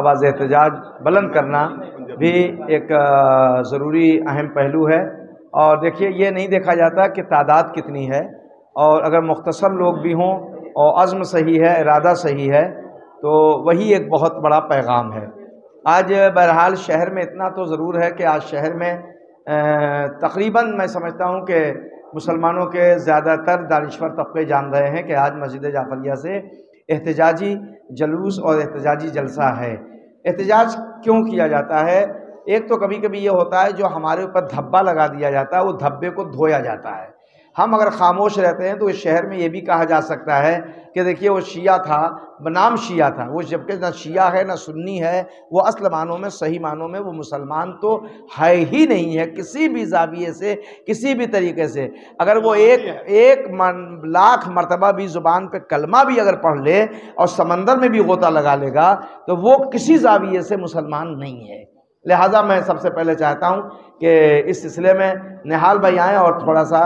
आवाज़ एहतजाज बुलंद करना भी एक ज़रूरी अहम पहलू है। और देखिए, ये नहीं देखा जाता कि तादाद कितनी है, और अगर मुख्तसर लोग भी हों और अज़्म सही है, इरादा सही है, तो वही एक बहुत बड़ा पैगाम है। आज बहरहाल शहर में इतना तो ज़रूर है कि आज शहर में तकरीबन मैं समझता हूँ कि मुसलमानों के ज़्यादातर दानिश्वर तबके जान रहे हैं कि आज मस्जिद जाफरिया से एहतजाजी जलूस और एहतजाजी जलसा है। एहतजाज क्यों किया जाता है? एक तो कभी कभी ये होता है जो हमारे ऊपर धब्बा लगा दिया जाता है, वो धब्बे को धोया जाता है। हम अगर खामोश रहते हैं तो इस शहर में ये भी कहा जा सकता है कि देखिए वो शिया था, बनाम शिया था, वो जबकि ना शिया है ना सुन्नी है, वो असल मानों में, सही मानों में वो मुसलमान तो है ही नहीं है किसी भी ज़ाविये से, किसी भी तरीके से। अगर वो एक लाख मरतबा भी ज़ुबान पे कलमा भी अगर पढ़ ले और समंदर में भी गोता लगा लेगा तो वो किसी ज़ाविये से मुसलमान नहीं है। लिहाजा मैं सबसे पहले चाहता हूँ कि इस सिलसिले में निहाल भाई आएँ और थोड़ा सा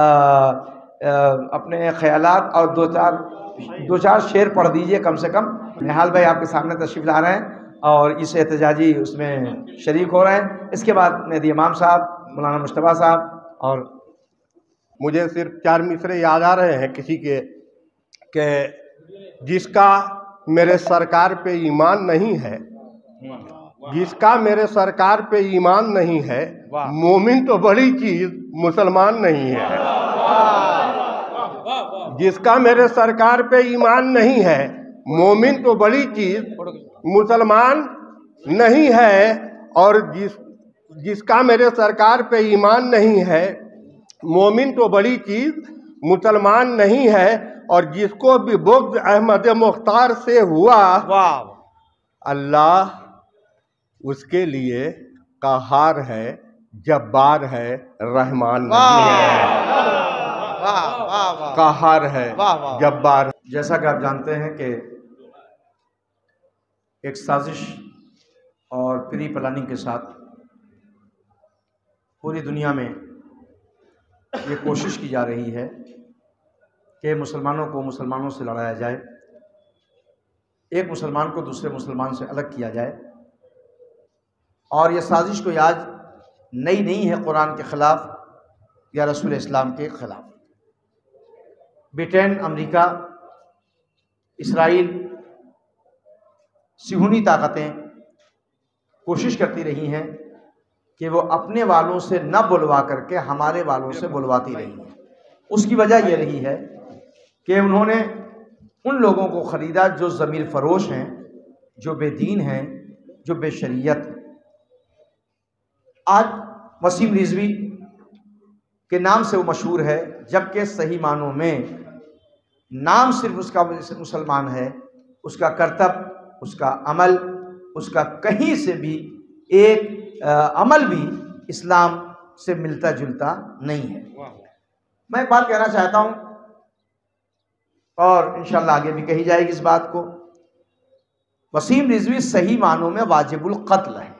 अपने ख्यालात और दो चार शेर पढ़ दीजिए कम से कम। निहाल भाई आपके सामने तशरीफ़ ला रहे हैं और इस एहतजाजी उसमें शरीक हो रहे हैं। इसके बाद मेहदी इमाम साहब, मौलाना मुश्तबा साहब, और मुझे सिर्फ 4 मिसरे याद आ रहे हैं किसी के जिसका मेरे सरकार पे ईमान नहीं है, जिसका मेरे सरकार पे ईमान नहीं है, मोमिन तो बड़ी चीज मुसलमान नहीं है। जिसका मेरे सरकार पे ईमान नहीं है, मोमिन तो बड़ी चीज मुसलमान नहीं है। और जिसका मेरे सरकार पे ईमान नहीं है, मोमिन तो बड़ी चीज मुसलमान नहीं है। और जिसको भी बुग़्ज़ अहमद मुख्तार से हुआ, अल्लाह उसके लिए कहार है, जब्बार है, रहमान नहीं है। कहार है, जब्बार। जैसा कि आप जानते हैं कि एक साजिश और प्री प्लानिंग के साथ पूरी दुनिया में ये कोशिश की जा रही है कि मुसलमानों को मुसलमानों से लड़ाया जाए, एक मुसलमान को दूसरे मुसलमान से अलग किया जाए। और ये साजिश कोई आज नई नहीं है कुरान के ख़िलाफ़ या रसूल इस्लाम के ख़िलाफ़। ब्रिटेन, अमेरिका, इसराइल, सिहूनी ताकतें कोशिश करती रही हैं कि वो अपने वालों से न बुलवा करके हमारे वालों से बुलवाती रही हैं। उसकी वजह ये रही है कि उन्होंने उन लोगों को ख़रीदा जो ज़मीर फ़रोश हैं, जो बेदीन हैं, जो बेशरीयत हैं। आज वसीम रिजवी के नाम से वो मशहूर है, जबकि सही मानों में नाम सिर्फ उसका मुसलमान है, उसका करतब, उसका अमल, उसका कहीं से भी एक अमल भी इस्लाम से मिलता जुलता नहीं है। मैं एक बात कहना चाहता हूँ और इंशाअल्लाह आगे भी कही जाएगी इस बात को। वसीम रिजवी सही मानों में वाजिबुल कत्ल है।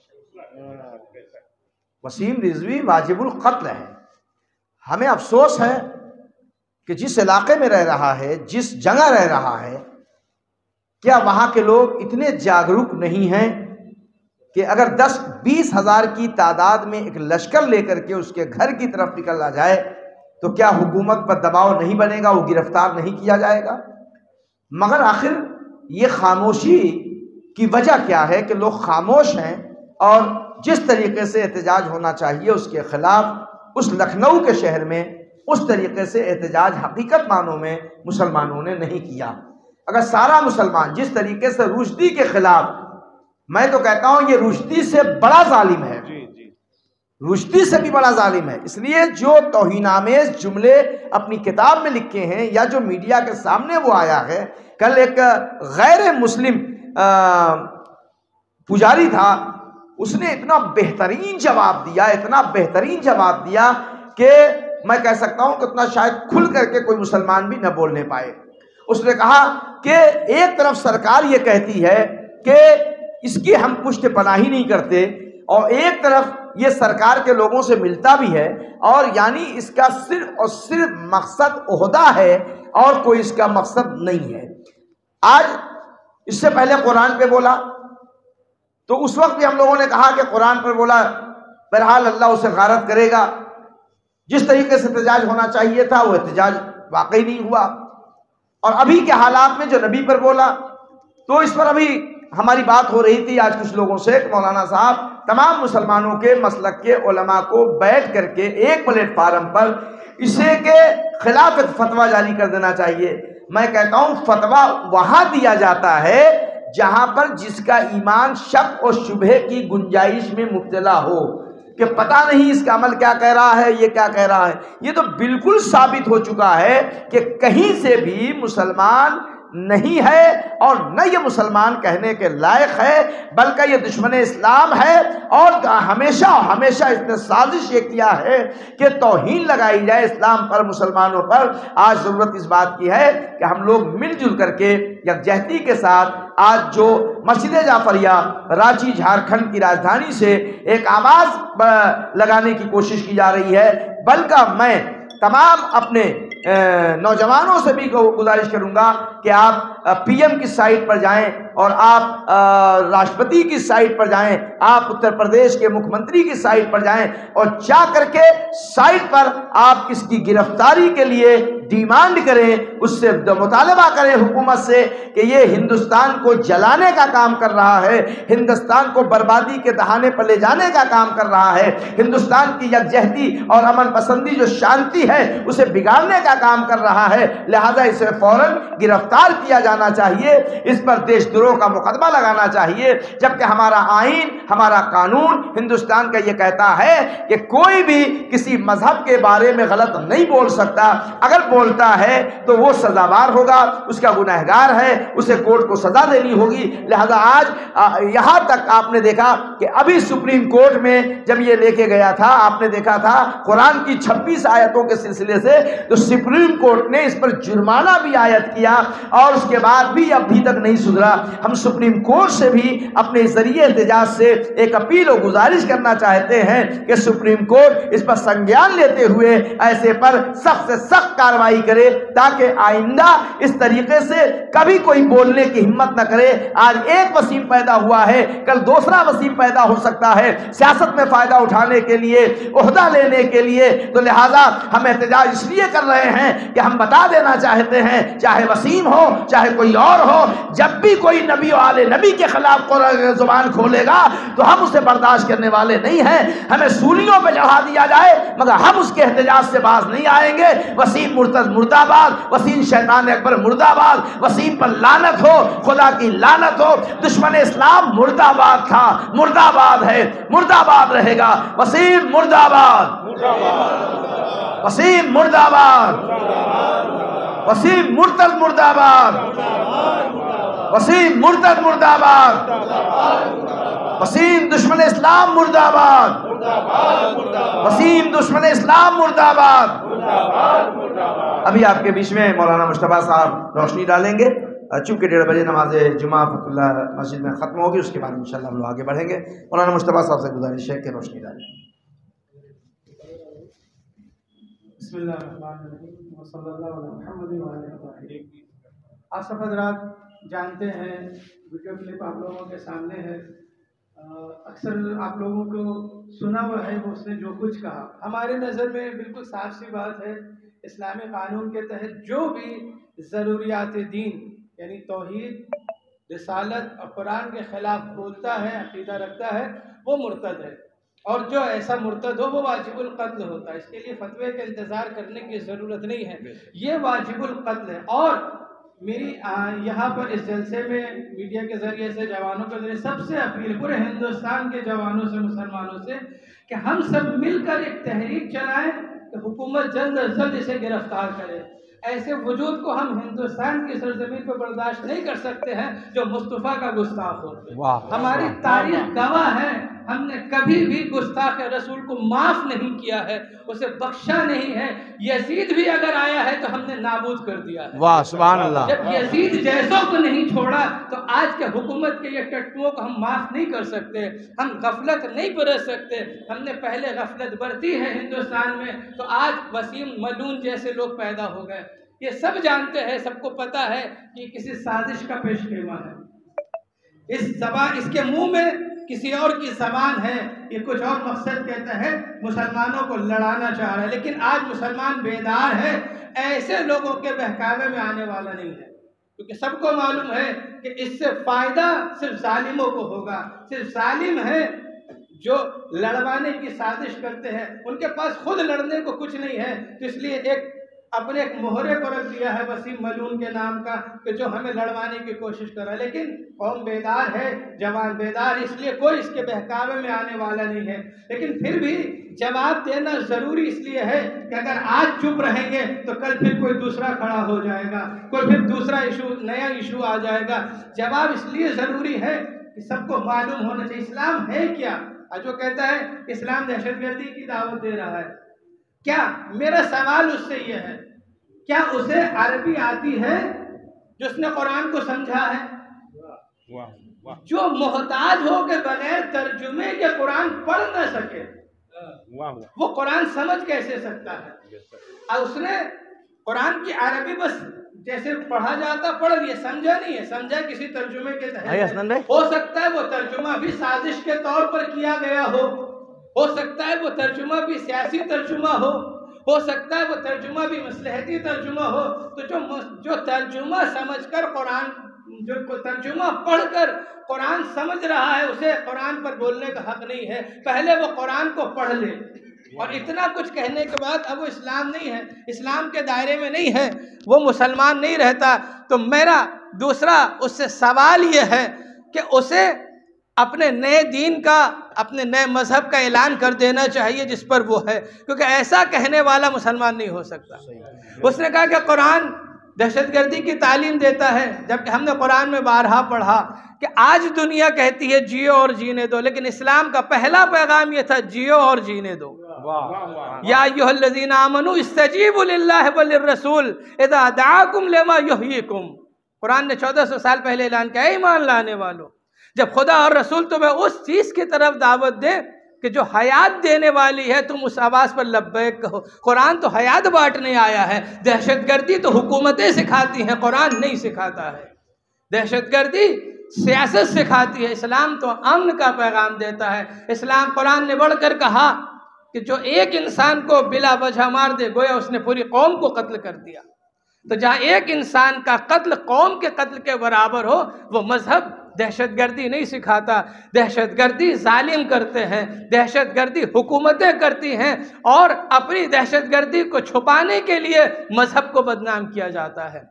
वसीम रिजवी वाजिबुल कत्ल है। हमें अफसोस है कि जिस इलाके में रह रहा है, जिस जगह रह रहा है, क्या वहाँ के लोग इतने जागरूक नहीं हैं कि अगर 10-20 हज़ार की तादाद में एक लश्कर लेकर के उसके घर की तरफ निकला जाए तो क्या हुकूमत पर दबाव नहीं बनेगा, वो गिरफ्तार नहीं किया जाएगा? मगर आखिर ये खामोशी की वजह क्या है कि लोग खामोश हैं और जिस तरीके से एहतजाज होना चाहिए उसके ख़िलाफ़ उस लखनऊ के शहर में उस तरीके से एहतजाज हकीकत मानों में मुसलमानों ने नहीं किया। अगर सारा मुसलमान जिस तरीके से रुश्दी के ख़िलाफ़, मैं तो कहता हूँ ये रुश्दी से बड़ा जालिम है, रुश्दी से भी बड़ा जालिम है। इसलिए जो तौहीनामेज़ जुमले अपनी किताब में लिखे हैं या जो मीडिया के सामने वो आया है, कल एक गैर मुस्लिम पुजारी था, उसने इतना बेहतरीन जवाब दिया, इतना बेहतरीन जवाब दिया कि मैं कह सकता हूं कि उतना शायद खुल करके कोई मुसलमान भी न बोलने पाए। उसने कहा कि एक तरफ सरकार ये कहती है कि इसकी हम पुष्ट पनाही नहीं करते और एक तरफ ये सरकार के लोगों से मिलता भी है, और यानी इसका सिर्फ और सिर्फ मकसद ओहदा है और कोई इसका मकसद नहीं है। आज इससे पहले कुरान पे बोला, तो उस वक्त भी हम लोगों ने कहा कि कुरान पर बोला, बहरहाल अल्लाह उसे गारत करेगा। जिस तरीके से एहतजाज होना चाहिए था वो एहतजाज वाकई नहीं हुआ। और अभी के हालात में जो नबी पर बोला, तो इस पर अभी हमारी बात हो रही थी आज कुछ लोगों से, मौलाना साहब तमाम मुसलमानों के मसलक के उलमा को बैठ करके एक प्लेटफार्म पर इसे के खिलाफ एक फतवा जारी कर देना चाहिए। मैं कहता हूं फतवा वहां दिया जाता है जहां पर जिसका ईमान शक और शुबहे की गुंजाइश में मुब्तला हो, कि पता नहीं इसका अमल क्या कह रहा है, ये क्या कह रहा है। ये तो बिल्कुल साबित हो चुका है कि कहीं से भी मुसलमान नहीं है और न ये मुसलमान कहने के लायक है, बल्कि ये दुश्मन इस्लाम है। और हमेशा हमेशा इसने साजिश ये किया है कि तौहीन लगाई जाए इस्लाम पर, मुसलमानों पर। आज ज़रूरत इस बात की है कि हम लोग मिलजुल करके यकजहती के साथ आज जो मस्जिद जाफरिया रांची झारखंड की राजधानी से एक आवाज़ लगाने की कोशिश की जा रही है, बल्कि मैं तमाम अपने नौजवानों से भी गुजारिश करूंगा कि आप पीएम की साइट पर जाएं और आप राष्ट्रपति की साइट पर जाएं, आप उत्तर प्रदेश के मुख्यमंत्री की साइट पर जाएं और जा करके साइट पर आप इसकी गिरफ्तारी के लिए डिमांड करें, उससे मुतालबा करें हुकूमत से कि ये हिंदुस्तान को जलाने का काम कर रहा है, हिंदुस्तान को बर्बादी के दहाने पर ले जाने का काम कर रहा है, हिंदुस्तान की यकजहती और अमन पसंदी जो शांति है उसे बिगाड़ने का काम कर रहा है। लिहाजा इसे फौरन गिरफ्तार किया जाना चाहिए, इस पर देशद्रोह का मुकदमा लगाना चाहिए। जबकि हमारा आईन, हमारा कानून हिंदुस्तान का ये कहता है कि कोई भी किसी मजहब के बारे में गलत नहीं बोल सकता। अगर बोलता है तो वो सजावार होगा, उसका गुनहगार है, उसे कोर्ट को सजा देनी होगी। लिहाजा आज यहां तक आपने देखा कि अभी सुप्रीम कोर्ट में जब ये लेके गया था, आपने देखा था कुरान की 26 आयतों के सिलसिले से, तो सुप्रीम कोर्ट ने इस पर जुर्माना भी आयत किया और उसके बाद भी अभी तक नहीं सुधरा। हम सुप्रीम कोर्ट से भी अपने जरिए एहतजाज से एक अपील और गुजारिश करना चाहते हैं कि सुप्रीम कोर्ट इस पर संज्ञान लेते हुए ऐसे पर सख्त से सख्त कार्रवाई करे, ताकि आइंदा इस तरीके से कभी कोई बोलने की हिम्मत न करे। आज एक वसीम पैदा हुआ है, कल दूसरा वसीम पैदा हो सकता है, सियासत में फायदा उठाने के लिए, ओहदा लेने के लिए। तो लिहाजा हम एहतजाज इसलिए कर रहे हैं कि हम बता देना चाहते हैं, चाहे वसीम हो चाहे कोई और हो, जब भी कोई नबी वाले नबी के खिलाफ जुबान खोलेगा तो हम उसे बर्दाश्त करने वाले नहीं हैं। हमें सूलियों पे चढ़ा दिया जाए मगर हम उसके एहतजाज से बाज नहीं आएंगे। वसीम मुर्तद मुर्दाबाद, वसीम शैतान अकबर मुर्दाबाद, वसीम पर लानत हो, खुदा की लानत हो। दुश्मन इस्लाम मुर्दाबाद था, मुर्दाबाद है, मुर्दाबाद रहेगा। वसीम मुर्दाबाद, वसीम मुर्दाबाद, वसीम मुर्तद मुर्दाबाद, वसीम मुर्तद मुर्दाबाद, वसीम दुश्मन इस्लाम मुर्दाबाद, वसीम दुश्मन इस्लाम मुर्दाबाद। अभी आपके बीच में मौलाना मुश्तबा साहब रोशनी डालेंगे। चूँकि 1:30 बजे नमाज जुमा फतुल्लाह मस्जिद में ख़त्म होगी, उसके बाद इंशाल्लाह हम लोग आगे बढ़ेंगे। मौलाना मुश्तबा साहब से गुजारिश है कि रोशनी डालें। आप सब हज़रात जानते हैं, वीडियो क्लिप आप लोगों के सामने है। अक्सर आप लोगों को सुना हुआ है वो उसने जो कुछ कहा। हमारे नज़र में बिल्कुल साफ सी बात है, इस्लामी कानून के तहत जो भी ज़रूरियात दीन यानी तौहीद, रिसालत और कुरान के ख़िलाफ़ बोलता है, अक़ीदा रखता है, वो मुर्तद है। और जो ऐसा मुर्तद हो वो वाजिबुल क़त्ल होता है। इसके लिए फतवे का इंतज़ार करने की ज़रूरत नहीं है, ये वाजिबुल क़त्ल है। और मेरी यहाँ पर इस जलसे में मीडिया के ज़रिए से, जवानों के ज़रिए सबसे अपील, पूरे हिंदुस्तान के जवानों से, मुसलमानों से, कि हम सब मिलकर एक तहरीक चलाएं कि हुकूमत जल्द अज जल्द इसे गिरफ्तार करे। ऐसे वजूद को हम हिंदुस्तान की सरजमीन पर बर्दाश्त नहीं कर सकते हैं जो मुस्तफ़ा का गुस्ताख हो। हमारी तारीख गवाह है, हमने कभी भी गुस्ताख रसूल को माफ़ नहीं किया है, उसे बख्शा नहीं है। यजीद भी अगर आया है तो हमने नाबूद कर दिया है। वाह सुभान अल्लाह। जब यजीद जैसों को नहीं छोड़ा तो आज के हुकूमत के ये टट्टुओं को हम माफ़ नहीं कर सकते, हम गफलत नहीं बरत सकते। हमने पहले गफलत बरती है हिंदुस्तान में, तो आज वसीम मलून जैसे लोग पैदा हो गए। ये सब जानते हैं, सबको पता है कि किसी साजिश का पेशखेमा है। इसके मुंह में किसी और की ज़बान है, ये कुछ और मकसद के तहत मुसलमानों को लड़ाना चाह रहा है। लेकिन आज मुसलमान बेदार है, ऐसे लोगों के बहकावे में आने वाला नहीं है, क्योंकि सबको मालूम है कि इससे फ़ायदा सिर्फ जालिमों को होगा। सिर्फ जालिम है जो लड़वाने की साजिश करते हैं, उनके पास खुद लड़ने को कुछ नहीं है, तो इसलिए अपने एक मोहरे को रख दिया है वसीम मलून के नाम का, कि जो हमें लड़वाने की कोशिश कर रहा है। लेकिन कौम बेदार है, जवान बेदार, इसलिए कोई इसके बहकावे में आने वाला नहीं है। लेकिन फिर भी जवाब देना ज़रूरी इसलिए है कि अगर आज चुप रहेंगे तो कल फिर कोई दूसरा खड़ा हो जाएगा, कोई फिर दूसरा नया इशू आ जाएगा। जवाब इसलिए ज़रूरी है कि सबको मालूम होना चाहिए इस्लाम है क्या। और जो कहता है इस्लाम दहशतगर्दी की दावत दे रहा है, क्या, मेरा सवाल उससे ये है, क्या उसे अरबी आती है जिसने कुरान को समझा है? जो मोहताज हो के बगैर तर्जुमे के कुरान पढ़ न सके, वो कुरान समझ कैसे सकता है? और उसने कुरान की अरबी बस जैसे पढ़ा जाता पढ़ लिया, समझा नहीं है, समझा किसी तर्जुमे के तहत। हो सकता है वो तर्जुमा भी साजिश के तौर पर किया गया हो सकता है वो तर्जुमा भी सियासी तर्जुमा हो सकता है वो तर्जुमा भी मसलहती तर्जुमा हो। तो जो तर्जुमा समझकर कुरान, जो तर्जुमा पढ़कर कुरान समझ रहा है, उसे कुरान पर बोलने का हक नहीं है। पहले वो कुरान को पढ़ ले, और इतना कुछ कहने के बाद अब वो इस्लाम नहीं है, इस्लाम के दायरे में नहीं है, वो मुसलमान नहीं रहता। तो मेरा दूसरा उससे सवाल ये है कि उसे अपने नए दीन का, अपने नए मज़हब का ऐलान कर देना चाहिए जिस पर वो है, क्योंकि ऐसा कहने वाला मुसलमान नहीं हो सकता। उसने कहा कि कुरान दहशतगर्दी की तालीम देता है, जबकि हमने कुरान में बारहा पढ़ा कि आज दुनिया कहती है जियो और जीने दो, लेकिन इस्लाम का पहला पैगाम ये था जियो और जीने दो। या अय्युहल्लज़ीना आमनू इस्तजीबू लिल्लाहि व लिर्रसूल इज़ा दआकुम लिमा युहयिकुम। कुरान ने 1400 साल पहले ऐलान किया, ईमान लाने वालों, जब खुदा और रसूल तुम्हें उस चीज़ की तरफ दावत दे कि जो हयात देने वाली है, तुम उस आवाज़ पर लब्बैक कहो। कुरान तो हयात बांटने आया है, दहशतगर्दी तो हुकूमतें सिखाती हैं, कुरान नहीं सिखाता है। दहशतगर्दी सियासत सिखाती है, इस्लाम तो अमन का पैगाम देता है। इस्लाम, कुरान ने बढ़कर कहा कि जो एक इंसान को बिला वजह मार दे, गोया उसने पूरी कौम को कत्ल कर दिया। तो जहाँ एक इंसान का कत्ल कौम के कत्ल के बराबर हो, वो मजहब दहशतगर्दी नहीं सिखाता। दहशतगर्दी जालिम करते हैं, दहशतगर्दी हुकूमतें करती हैं, और अपनी दहशतगर्दी को छुपाने के लिए मजहब को बदनाम किया जाता है,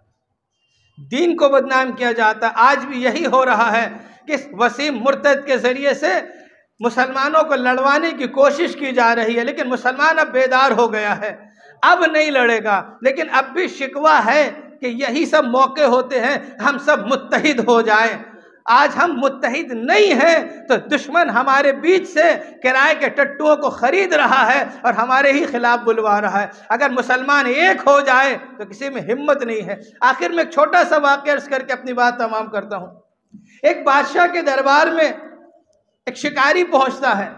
दीन को बदनाम किया जाता है। आज भी यही हो रहा है कि वसीम मुर्तद के ज़रिए से मुसलमानों को लड़वाने की कोशिश की जा रही है, लेकिन मुसलमान अब बेदार हो गया है, अब नहीं लड़ेगा। लेकिन अब भी शिकवा है कि यही सब मौके होते हैं हम सब मुत्तहिद हो जाएं। आज हम मुत्तहिद नहीं हैं तो दुश्मन हमारे बीच से किराए के टट्टुओं को खरीद रहा है और हमारे ही खिलाफ बुलवा रहा है। अगर मुसलमान एक हो जाए तो किसी में हिम्मत नहीं है। आखिर में एक छोटा सा वाक़या अर्ज़ करके अपनी बात तमाम करता हूँ। एक बादशाह के दरबार में एक शिकारी पहुँचता है,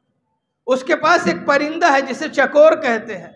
उसके पास एक परिंदा है जिसे चकोर कहते हैं।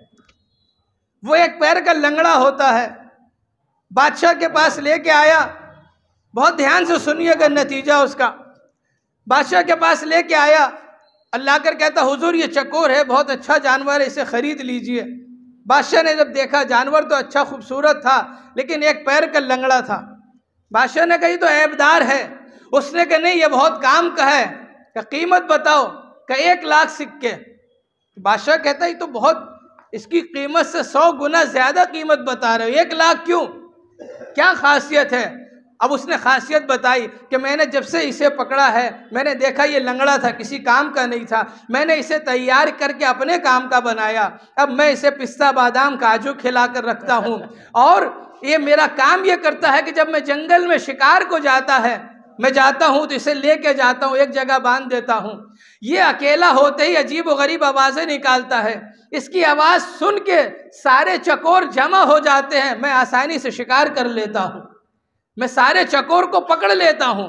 वो एक पैर का लंगड़ा होता है। बादशाह के पास लेके आया, बहुत ध्यान से सुनिएगा नतीजा उसका। बादशाह के पास लेके आया, अल्लाह कर कहता हुजूर ये चकोर है, बहुत अच्छा जानवर है, इसे खरीद लीजिए। बादशाह ने जब देखा जानवर तो अच्छा खूबसूरत था, लेकिन एक पैर का लंगड़ा था। बादशाह ने कही तो ऐबदार है। उसने कहा नहीं, ये बहुत काम का है, क्या कीमत बताओ? का 1 लाख सिक्के। बादशाह कहता है तो बहुत, इसकी कीमत से 100 गुना ज़्यादा कीमत बता रहे हो, 1 लाख क्यों, क्या खासियत है? अब उसने खासियत बताई कि मैंने जब से इसे पकड़ा है, मैंने देखा ये लंगड़ा था, किसी काम का नहीं था, मैंने इसे तैयार करके अपने काम का बनाया। अब मैं इसे पिस्ता बादाम काजू खिला कर रखता हूँ, और ये मेरा काम ये करता है कि जब मैं जंगल में शिकार को जाता है, मैं जाता हूँ तो इसे लेके जाता हूँ, एक जगह बांध देता हूँ। ये अकेला होते ही अजीब व गरीब आवाज़ें निकालता है। इसकी आवाज़ सुन के सारे चकोर जमा हो जाते हैं, मैं आसानी से शिकार कर लेता हूँ, मैं सारे चकोर को पकड़ लेता हूँ।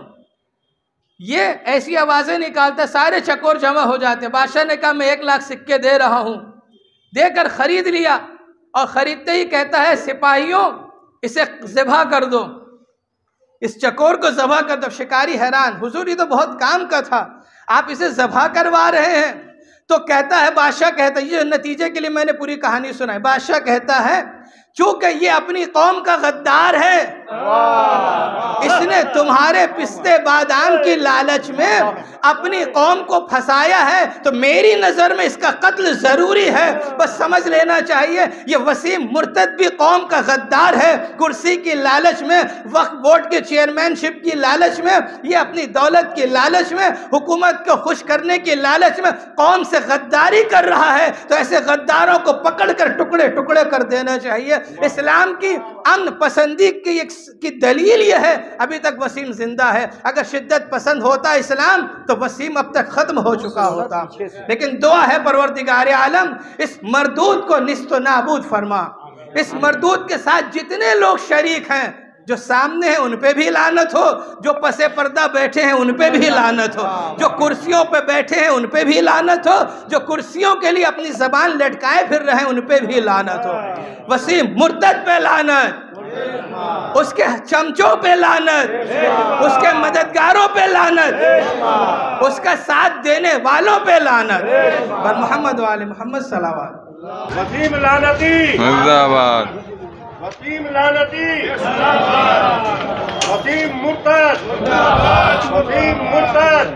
ये ऐसी आवाज़ें निकालता, सारे चकोर जमा हो जाते हैं। बादशाह ने कहा मैं 1 लाख सिक्के दे रहा हूँ। देकर ख़रीद लिया, और ख़रीदते ही कहता है सिपाहियों इसे ज़िबा कर दो, इस चकोर को ज़िबा कर दो। शिकारी हैरान, हुजूर ये तो बहुत काम का था, आप इसे ज़बह करवा रहे हैं। तो कहता है, बादशाह कहता है, ये नतीजे के लिए मैंने पूरी कहानी सुनाई। बादशाह कहता है चूंकि ये अपनी कौम का गद्दार है, इसने तुम्हारे पिस्ते बादाम की लालच में अपनी कौम को फंसाया है, तो मेरी नज़र में इसका कत्ल ज़रूरी है। बस समझ लेना चाहिए ये वसीम मुर्तद भी कौम का गद्दार है। कुर्सी की लालच में, वक्फ बोर्ड के चेयरमैनशिप की लालच में, ये अपनी दौलत की लालच में, हुकूमत को खुश करने की लालच में कौम से गद्दारी कर रहा है। तो ऐसे गद्दारों को पकड़ कर टुकड़े टुकड़े कर देना चाहिए। इस्लाम की अमन पसंदी की दलील यह है, अभी तक वसीम जिंदा है। अगर शिद्दत पसंद होता इस्लाम तो वसीम अब तक खत्म हो चुका होता। लेकिन दुआ है परवरदिगार आलम इस मरदूद को निस्तो नाबूद फरमा। इस मरदूद के साथ जितने लोग शरीक हैं, जो सामने हैं उन पे भी लानत हो, जो पसे पर्दा बैठे हैं उन पे भी लानत हो, जो कुर्सियों पे बैठे हैं उन पे भी लानत हो, जो कुर्सियों के लिए अपनी जबान लटकाए फिर रहे हैं उन पे भी लानत हो। वसीम मुर्तद पे लानत, उसके चमचों पे लानत, उसके मददगारों पे लानत, उसका साथ देने वालों पे लानत। बर मोहम्मद वाले मोहम्मद सलावत। वसीम लानती जिंदाबाद, वसीम लानती, वसीम मुर्तद, वसीम मुर्तद।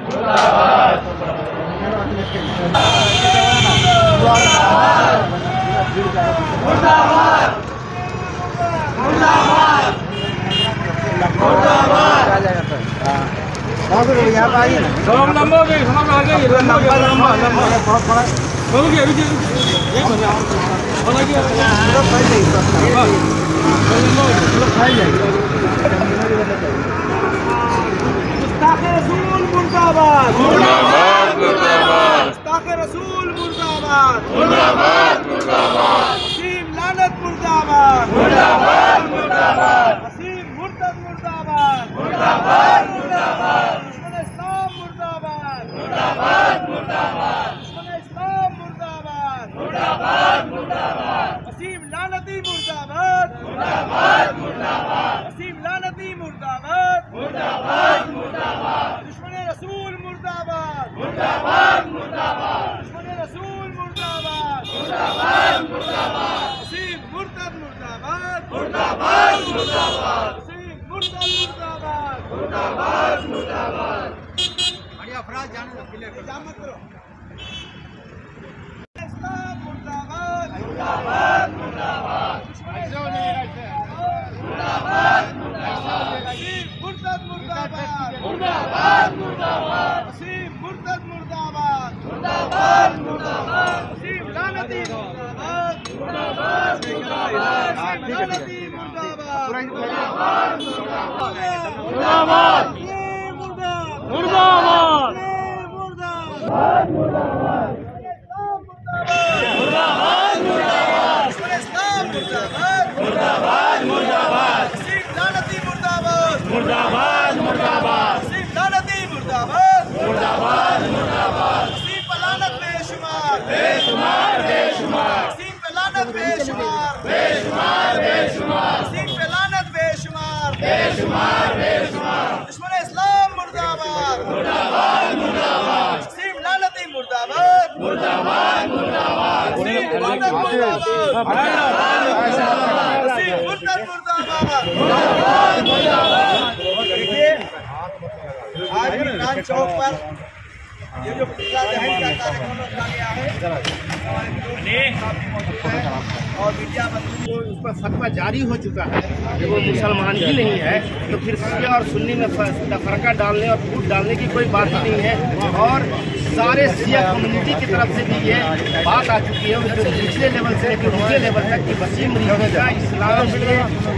चौक पर ये जो पुतला दहन का कार्यक्रम रखा गया है और मीडिया बंधु को उस पर फतवा जारी हो चुका है कि वो मुसलमान ही नहीं है, तो फिर शिया और सुन्नी में फर्का डालने और फूट डालने की कोई बात ही नहीं है। और सारे शिया कम्युनिटी की तरफ से भी ये बात आ चुकी है, जो निचले लेवल से लेकर ऊंचे लेवल तक की वसीम रिजवी का इस्लाम में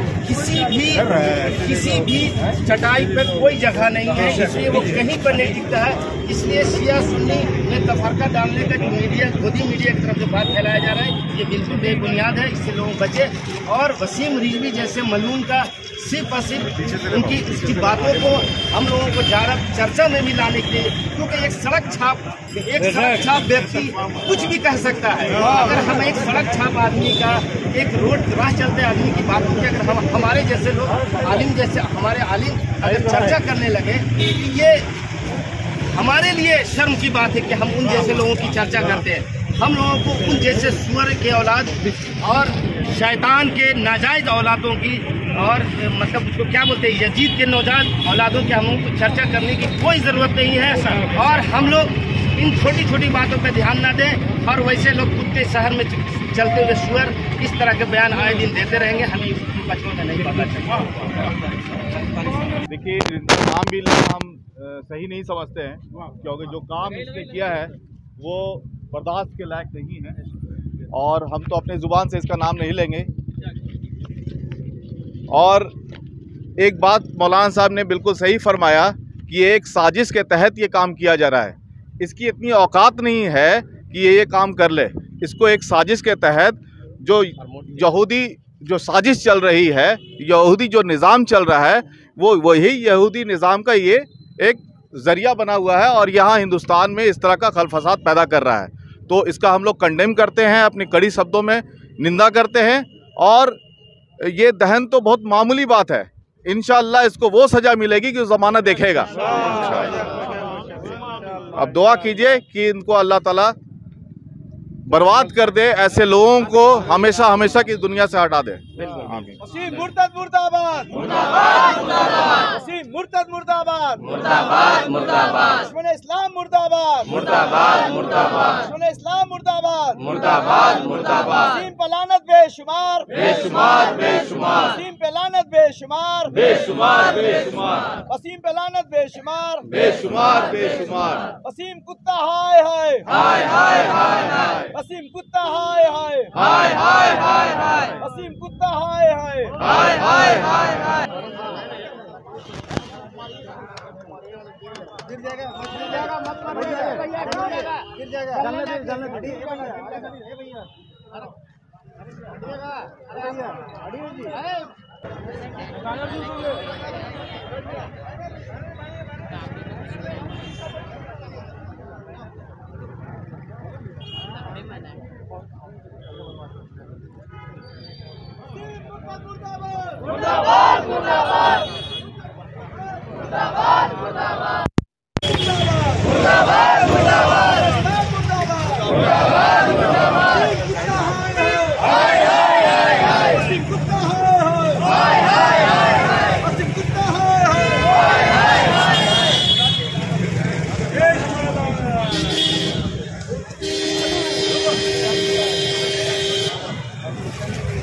किसी भी चटाई पर कोई जगह नहीं है, इसलिए वो कहीं पर नहीं टिकता है। इसलिए शिया सुन्नी में तफरका डालने का जो मीडिया खुदी मीडिया की तरफ से बात फैलाया जा रहा है, ये बिल्कुल बेबुनियाद है। इससे लोग बचे और वसीम रिजवी जैसे मलून का सिर्फ और सिर्फ उसकी बातों को हम लोगों को ज़्यादा चर्चा में भी लाने के लिए, क्योंकि एक सड़क छाप व्यक्ति कुछ भी कह सकता है। अगर हम एक सड़क छाप आदमी का, एक रोड राह चलते आदमी की बातों की अगर हम हमारे जैसे लोग आलिम जैसे हमारे आलिम अगर चर्चा करने लगे कि ये हमारे लिए शर्म की बात है कि हम उन जैसे लोगों की चर्चा करते हैं। हम लोगों को उन जैसे सुअर के औलाद और शैतान के नाजायज औलादों की और मतलब उसको क्या बोलते हैं यजीद के नौजायज औलादों की हम लोगों को चर्चा करने की कोई ज़रूरत नहीं है। और हम लोग इन छोटी छोटी बातों पर ध्यान ना दें और वैसे लोग कुत्ते शहर में चलते हुए सुअर इस तरह के बयान आए दिन देते रहेंगे, हमें इसकी बचपन में नहीं पता चलता। देखिए, नाम भी हम सही नहीं समझते हैं, क्योंकि जो काम इसने किया है वो बर्दाश्त के लायक नहीं है और हम तो अपने ज़ुबान से इसका नाम नहीं लेंगे। और एक बात मौलाना साहब ने बिल्कुल सही फरमाया कि ये एक साजिश के तहत ये काम किया जा रहा है। इसकी इतनी औकात नहीं है कि ये काम कर ले। इसको एक साजिश के तहत जो यहूदी जो साजिश चल रही है, यहूदी जो निज़ाम चल रहा है, वो वही यहूदी निज़ाम का ये एक ज़रिया बना हुआ है और यहाँ हिंदुस्तान में इस तरह का खल फसाद पैदा कर रहा है। तो इसका हम लोग कंडेम करते हैं, अपनी कड़ी शब्दों में निंदा करते हैं। और ये दहन तो बहुत मामूली बात है, इंशाअल्लाह इसको वो सज़ा मिलेगी कि ज़माना देखेगा। अब दुआ कीजिए कि इनको अल्लाह ताला बर्बाद कर दे, ऐसे लोगों को हमेशा हमेशा की दुनिया से हटा दे। वसीम मुर्तद मुर्दाबाद, मुर्दाबाद मुर्दाबाद। वसीम मुर्तद मुर्दाबाद, मुर्दाबाद मुर्दाबाद। दुश्मन इस्लाम मुर्दाबाद, मुर्दाबाद मुर्दाबाद। दुश्मन इस्लाम मुर्दाबाद, मुर्दाबाद मुर्दाबाद। वसीम पे लानत बेशुमार, बेशुमार बेशुमार। वसीम पे लानत बेशुमार, बेशुमार बेशुमार। वसीम पे लानत बेशुमार, बेशुमार बेशुमार। वसीम कुत्ता हाय हाय, हाय हाय हाय हाय। वसीम कुत्ता हाय हाय, हाय हाय हाय हाय। वसीम कुत्ता हाय हाय, हाय हाय हाय हाय। गिर जाएगा, गिर जाएगा, मत मारो, गिर जाएगा, गिर जाएगा। जलने दे, जलने दे भैया। अरे भैया, अड़ी जी। मुर्दाबाद मुर्दाबाद, मुर्दाबाद मुर्दाबाद, मुर्दाबाद मुर्दाबाद, मुर्दाबाद मुर्दाबाद। हाय हाय हाय हाय, वसीम कुत्ता हाय हाय हाय हाय, वसीम कुत्ता हाय हाय हाय हाय। जय